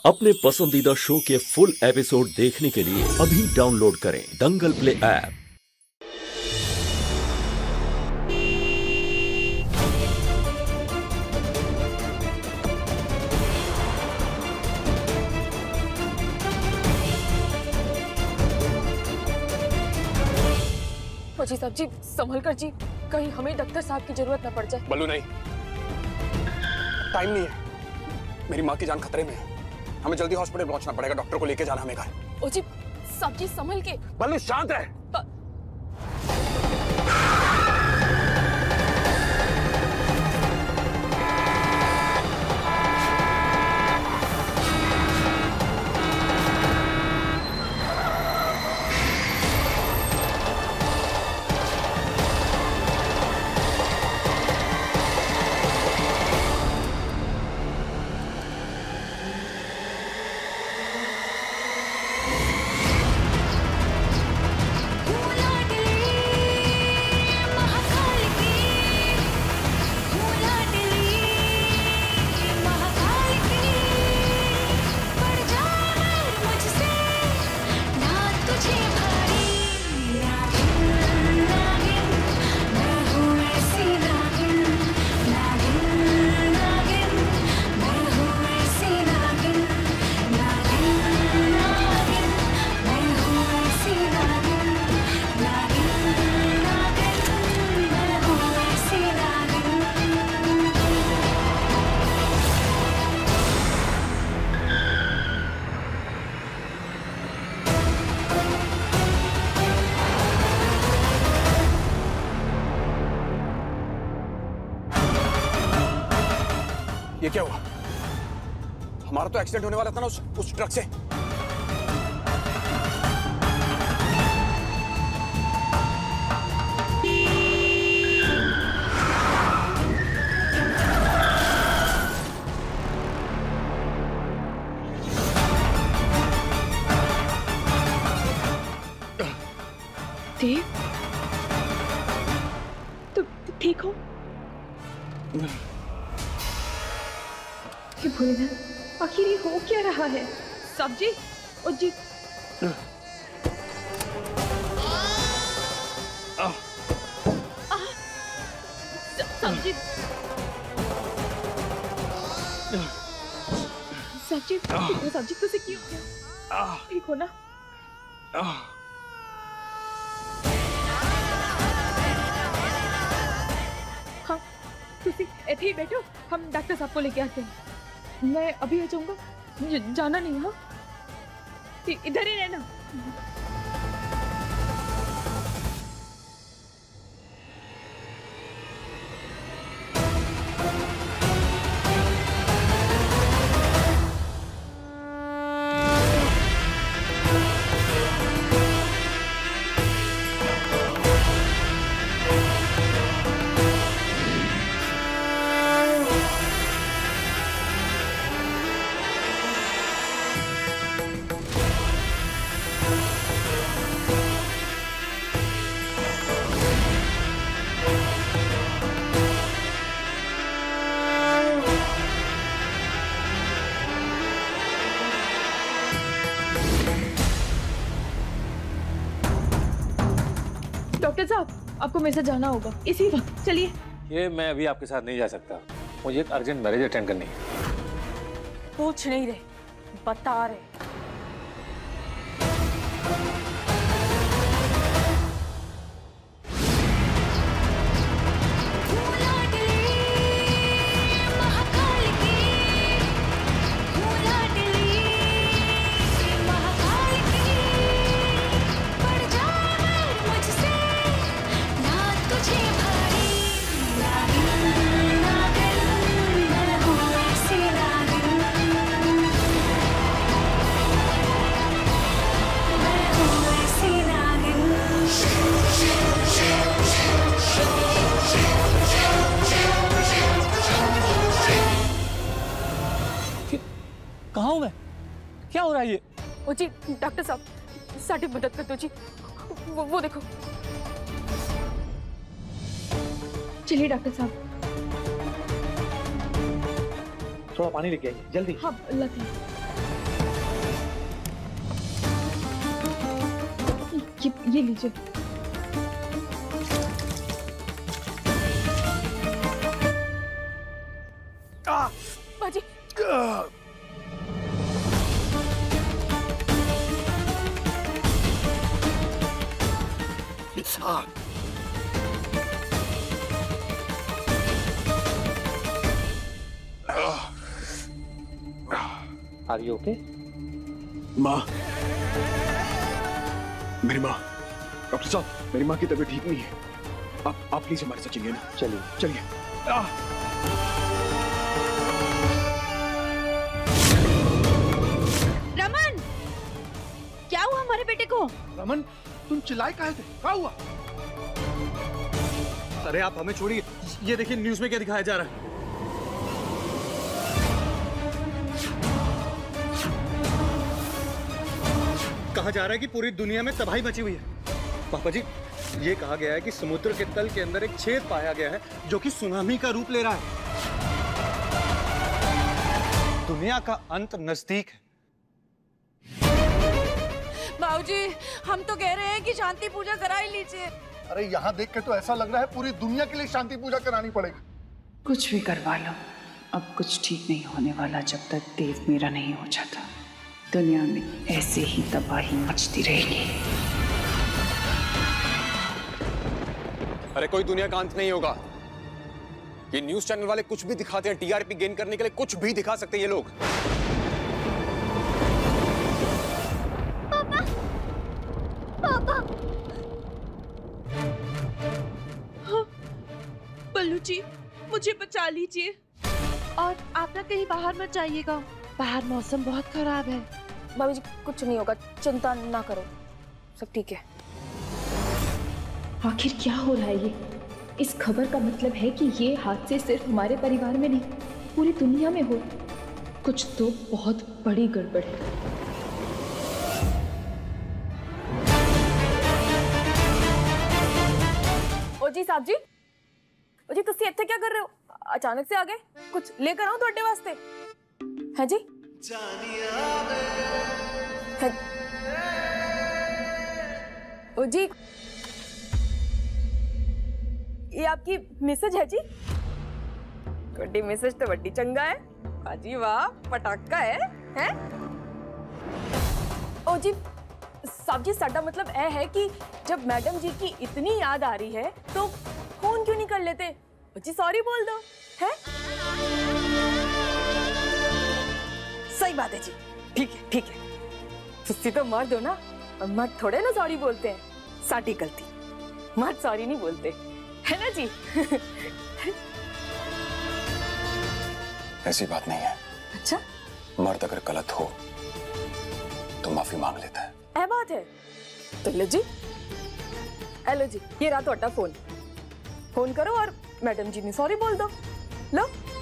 अपने पसंदीदा शो के फुल एपिसोड देखने के लिए अभी डाउनलोड करें दंगल प्ले ऐप। फौजी साहब जी, संभल कर जी, कहीं हमें डॉक्टर साहब की जरूरत न पड़ जाए। बल्लू नहीं, टाइम नहीं है, मेरी माँ की जान खतरे में है, हमें जल्दी हॉस्पिटल पहुंचना पड़ेगा, डॉक्टर को लेके जाना हमें घर। ओ जी साहब जी, संभल के। बल्लू शांत रहे। ये क्या हुआ? हमारा तो एक्सीडेंट होने वाला था ना उस ट्रक से। देव, तुम ठीक हो? ये भोलेनाथ, आखिर ये हो क्या रहा है? सब्जी और जी सब्जी सब्जी सब्जी तुझे क्यों क्या? ठीक हो ना? हाँ, तुझे ऐसे ही बैठो, हम डॉक्टर साहब को लेके आते हैं। मैं अभी आ जाऊंगा, मुझे जाना नहीं। हाँ, इधर ही रहना। डॉक्टर साहब, आपको मेरे साथ जाना होगा इसी वक्त। चलिए। ये मैं अभी आपके साथ नहीं जा सकता, मुझे एक अर्जेंट मैरिज अटेंड करनी है। पूछ नहीं रहे, बता रहे। कहाँ हूँ मैं? क्या हो रहा है ये? ओ जी डॉक्टर साहब, साड़ी मदद कर दो जी। वो देखो। चलिए डॉक्टर साहब। थोड़ा पानी लेके आइए जल्दी। हाँ लाती हूँ। ये लीजिए। बाजी आर यू ओके? माँ, मेरी माँ, डॉक्टर साहब, मेरी माँ की तबीयत ठीक नहीं है। आप प्लीज हमारे साथ चलिए ना। चलिए चलिए। रमन, क्या हुआ हमारे बेटे को? रमन, तुम चिल्लाए काहे थे? क्या हुआ? अरे आप हमें छोड़िए, ये देखिए न्यूज़ में क्या दिखाया जा रहा है। कहा जा रहा है कि पूरी दुनिया में तबाही मची हुई है। पापा जी, ये कहा गया है कि समुद्र के तल के अंदर एक छेद पाया गया है जो कि सुनामी का रूप ले रहा है। दुनिया का अंत नजदीक है। बाबूजी, हम तो कह रहे हैं कि शांति पूजा करा ही लीजिए। अरे यहाँ देख के तो ऐसा लग रहा है पूरी दुनिया के लिए शांति पूजा करानी पड़ेगी। कुछ भी करवा लो, अब कुछ ठीक नहीं होने वाला जब तक देव मेरा नहीं हो जाता। दुनिया में ऐसे ही तबाही मचती रहेगी। अरे कोई दुनिया का अंत नहीं होगा। ये न्यूज चैनल वाले कुछ भी दिखाते हैं, टीआरपी गेन करने के लिए कुछ भी दिखा सकते हैं ये लोग। पापा, पापा। हाँ, बल्लू जी, मुझे बचा लीजिए और आप ना कहीं बाहर मत जाइएगा। बाहर मौसम बहुत खराब है। भाभी जी, कुछ नहीं होगा, चिंता ना करो, सब ठीक है। आखिर क्या हो रहा है ये? इस खबर का मतलब है कि ये हादसे सिर्फ हमारे परिवार में नहीं, पूरी दुनिया में हो। कुछ तो बहुत बड़ी गड़बड़ है। ओ जी साहब जी, ओ जी तुसी इत्थे क्या कर रहे हो? अचानक से आ गए, कुछ लेकर आऊं ਤੁਹਾਡੇ वास्ते? है जी? है। ओ जी, ये आपकी मैसेज है जी? वड्डी मैसेज तो वड्डी चंगा है। बाजी वाह, पटाखा है? ओ जी साहब जी, साडा मतलब यह है कि जब मैडम जी की इतनी याद आ रही है तो फोन क्यों नहीं कर लेते? ओ जी सॉरी बोल दो, है? सही बात है जी, ठीक है ठीक है। तुसी तो मर्द हो ना, और मर्द थोड़े ना सॉरी बोलते हैं। साडी गलती, मर्द सॉरी नहीं बोलते, है ना जी? ऐसी बात नहीं है। अच्छा, मर्द अगर गलत हो तो माफी मांग लेता है। ऐ बात है तो लो जी, हेलो जी, ये रहा ਤੁਹਾਡਾ फोन। फोन करो और मैडम जी ने सॉरी बोल दो। लो,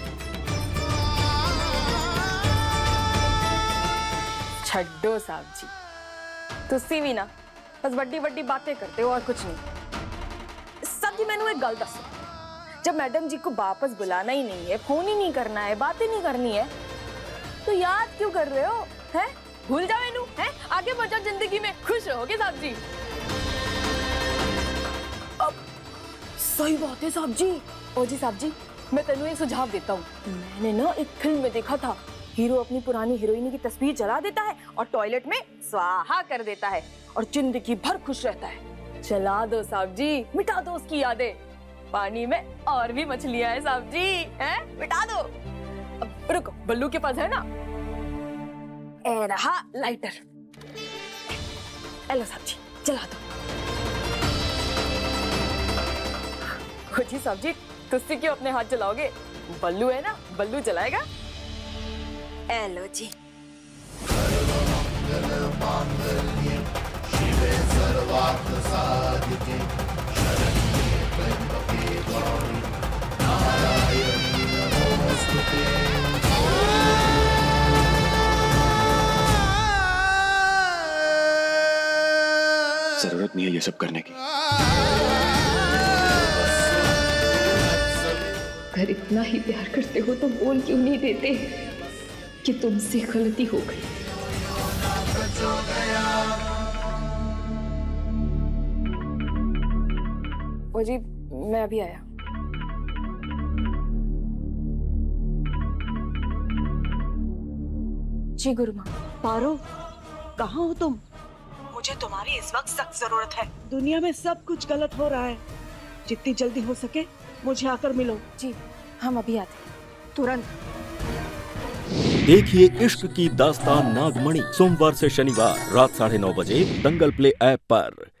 छड्डो साहब जी, तुसी भी ना बस बड़ी बड़ी बातें करते हो और कुछ नहीं। सब जी मैंने एक गल दसो, जब मैडम जी को वापस बुलाना ही नहीं है, फोन ही नहीं करना है, बातें नहीं करनी है, तो याद क्यों कर रहे हो? हैं? भूल जाओ इनू, हैं? आगे बढ़ो जिंदगी में, खुश रहोगे साहब जी। अब सही बात है साहब जी। ओ जी साहब जी, मैं तेनू एक सुझाव देता हूँ। मैंने ना एक फिल्म में देखा था, हीरो अपनी पुरानी हीरोइन की तस्वीर जला देता है और टॉयलेट में स्वाहा कर देता है और जिंदगी भर खुश रहता है। जला दो साहब जी, मिटा दो उसकी यादें। पानी में और भी मछलियां हैं साहब जी, हैं? मिटा दो। अब रुको, बल्लू के पास है ना, ए रहा लाइटर। हेलो साहब जी, जला दो। जी साहब जी, तुसी क्यों अपने हाथ जलाओगे? बल्लू है ना, बल्लू जलाएगा। हेलो जी। जरूरत नहीं है ये सब करने की। अगर इतना ही प्यार करते हो तो बोल क्यों नहीं देते कि तुमसे गलती हो गई? ओ जी मैं अभी आया। जी गुरु माँ। पारो, कहाँ हो तुम? मुझे तुम्हारी इस वक्त सख्त जरूरत है। दुनिया में सब कुछ गलत हो रहा है। जितनी जल्दी हो सके मुझे आकर मिलो। जी हम अभी आते हैं। तुरंत। देखिए इश्क की दास्तान नागमणि सोमवार से शनिवार रात 9:30 बजे दंगल प्ले ऐप पर।